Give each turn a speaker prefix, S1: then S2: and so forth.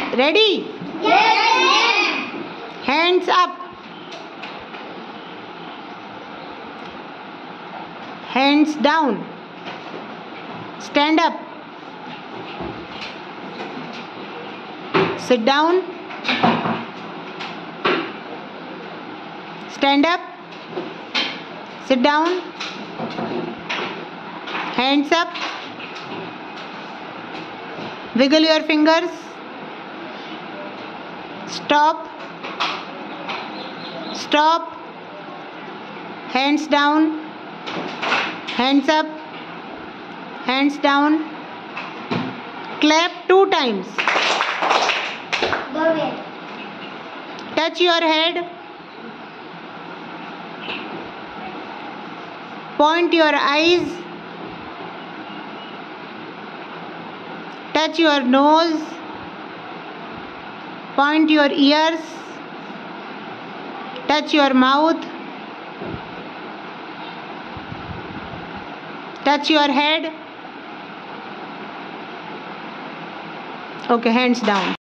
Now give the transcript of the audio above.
S1: Ready?
S2: Yes, ma'am.
S1: Hands up. Hands down. Stand up. Sit down. Stand up. Sit down. Hands up. Wiggle your fingers. Stop. Stop. Hands down. Hands up. Hands down. Clap 2 times.
S2: Go ahead.
S1: Touch your head. Point your eyes. Touch your nose. Point your ears. Touch your mouth. Touch your head. Okay, hands down.